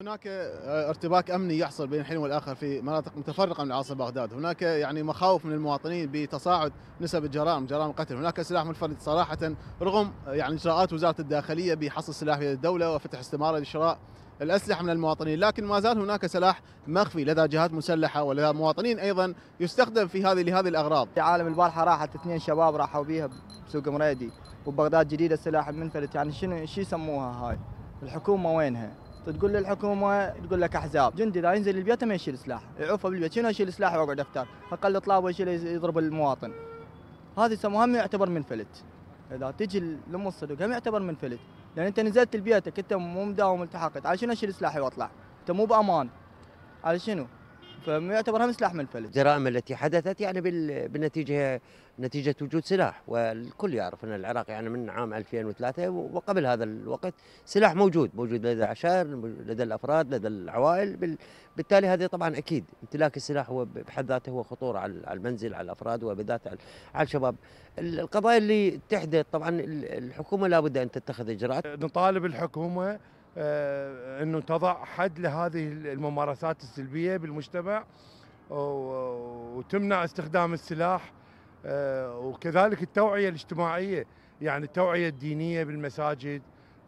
هناك ارتباك امني يحصل بين الحين والاخر في مناطق متفرقه من عاصمه بغداد، هناك يعني مخاوف من المواطنين بتصاعد نسب الجرائم، جرائم القتل، هناك سلاح منفلت صراحه رغم يعني اجراءات وزاره الداخليه بحصر سلاح في يد الدوله وفتح استماره لشراء الاسلحه من المواطنين، لكن ما زال هناك سلاح مخفي لدى جهات مسلحه ولدى مواطنين ايضا يستخدم في لهذه الاغراض. في عالم البارحه راحت اثنين شباب راحوا بيها بسوق مريدي وبغداد جديده السلاح المنفلت، يعني شو يسموها هاي؟ الحكومه وينها؟ تقول للحكومه تقول لك احزاب، جندي اذا ينزل البيت ما يشيل سلاح، يعوفه بالبيت، شنو يشيل سلاح ويقعد افتار، اقل طلابه يشيل يضرب المواطن. هذا يسموها هم يعتبر منفلت. اذا تجي لام الصدق هم يعتبر منفلت، لان انت نزلت لبيتك انت مو مداوم التحقت، على شنو اشيل سلاحي واطلع؟ انت مو بامان، على شنو؟ فيعتبر هم سلاح منفلت. الجرائم التي حدثت يعني بالنتيجة نتيجة وجود سلاح، والكل يعرف أن العراق يعني من عام 2003 وقبل هذا الوقت سلاح موجود لدى العشائر، لدى الأفراد، لدى العوائل. بالتالي هذه طبعا أكيد امتلاك السلاح هو بحد ذاته هو خطورة على المنزل، على الأفراد، وبالذات على الشباب. القضايا اللي تحدث طبعا الحكومة لابد أن تتخذ إجراءات. نطالب الحكومة أنه تضع حد لهذه الممارسات السلبية بالمجتمع وتمنع استخدام السلاح، وكذلك التوعية الاجتماعية، يعني التوعية الدينية بالمساجد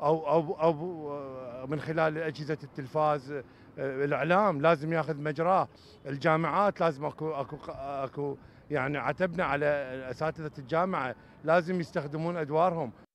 أو من خلال أجهزة التلفاز. الإعلام لازم ياخذ مجراه، الجامعات لازم أكو يعني عتبنا على أساتذة الجامعة لازم يستخدمون أدوارهم.